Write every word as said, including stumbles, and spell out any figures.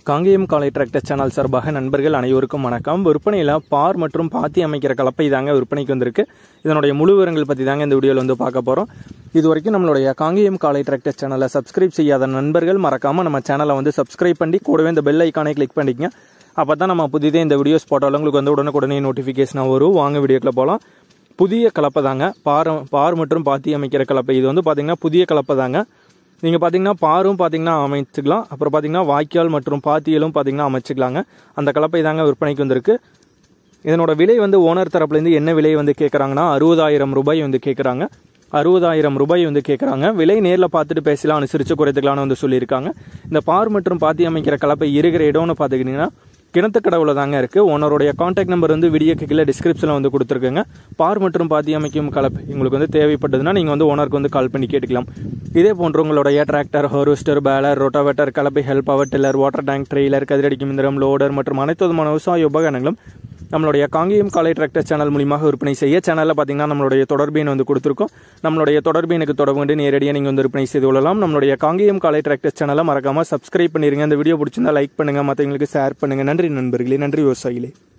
காங்கேயம் காலை tractor channel சார்பாக நண்பர்கள் அனைவருக்கும் வணக்கம். விற்பனையில் பார் மற்றும் பாத்தி அமைக்கிற கலப்பை தாங்க விற்பனைக்கு வந்திருக்கு. இதனுடைய முழு விவரங்கள் பற்றி தாங்க இந்த வீடியோவில் வந்து பார்க்க போகிறோம். இது வரைக்கும் நம்மளுடைய காங்கேயம் காலை டிராக்டர் சேனலை சப்ஸ்கிரைப் செய்யாத நண்பர்கள் மறக்காமல் நம்ம சேனலை வந்து சப்ஸ்கிரைப் பண்ணி கூடவே இந்த பெல் ஐக்கானை கிளிக் பண்ணிக்கங்க. அப்போ தான் நம்ம புதிதே இந்த வீடியோஸ் போட்டாலும் உங்களுக்கு வந்து உடனுக்குடனே நோட்டிஃபிகேஷனாக வரும். வாங்க வீடியோக்கில் போகலாம். புதிய கலப்பை தாங்க பார் பார் மற்றும் பாத்தி அமைக்கிற கலப்பை. இது வந்து பார்த்திங்கன்னா புதிய கலப்பை தாங்க. நீங்கள் பார்த்தீங்கன்னா பாரும் பார்த்தீங்கன்னா அமைச்சிக்கலாம், அப்புறம் பார்த்தீங்கன்னா வாய்க்கால் மற்றும் பாத்தியலும் பார்த்தீங்கன்னா அமைச்சிக்கலாங்க. அந்த கலப்பை தாங்க விற்பனைக்கு வந்திருக்கு. இதனோட விலை வந்து ஓனர் தரப்புலேருந்து என்ன விலை வந்து கேட்குறாங்கன்னா அறுபதாயிரம் ரூபாய் வந்து கேட்குறாங்க. அறுபதாயிரம் ரூபாய் வந்து கேட்குறாங்க. விலை நேரில் பார்த்துட்டு பேசலாம், அனுசரித்து குறைத்துக்கலாம்னு வந்து சொல்லியிருக்காங்க. இந்த பார் மற்றும் பாத்தி அமைக்கிற கலப்பை இருக்கிற இடம்னு பார்த்துக்கிட்டிங்கன்னா கிணத்துக்கடவுல தாங்க இருக்குது. ஓனருடைய கான்டாக்ட் நம்பர் வந்து வீடியோக்கு கீழே டிஸ்கிரிப்ஷனில் வந்து கொடுத்துருக்குங்க. பார் மற்றும் பாத்தி அமைக்கும் கலப்பை உங்களுக்கு வந்து தேவைப்பட்டதுன்னா நீங்கள் வந்து ஓனருக்கு வந்து கால் பண்ணி கேட்டுக்கலாம். இதே போன்று உங்களுடைய டிராக்டர், ஹார்வெஸ்டர், பேலர், ரோட்டாவேட்டர், கலப்பை, help, power tiller, water tank, trailer, கதிரடிக்கும் இயந்திரம், லோடர் மற்றும் அனைத்து விதமான விவசாய உபகரணங்களும் நம்மளுடைய காங்கேயம் காலை டிராக்டர் சேனல் மூலியமாக விற்பனை செய்ய சேனலில் பார்த்தீங்கன்னா நம்மளுடைய தொடர்பு வந்து கொடுத்துருக்கோம். நம்மளுடைய தொடர்பு எனக்கு தொடர்பு கொண்டு நேரடியாக நீங்கள் வந்து விற்பனை செய்து கொள்ளலாம். நம்மளுடைய காங்கேயம் காலை டிராக்டர் சேனலை மறக்காமல் சப்ஸ்கிரைப் பண்ணிடுங்க. இந்த வீடியோ பிடிச்சிருந்தா லைக் பண்ணுங்கள், மற்றவங்களுக்கு ஷேர் பண்ணுங்கள். நன்றி நண்பர்களே, நன்றி விவசாயிகளே.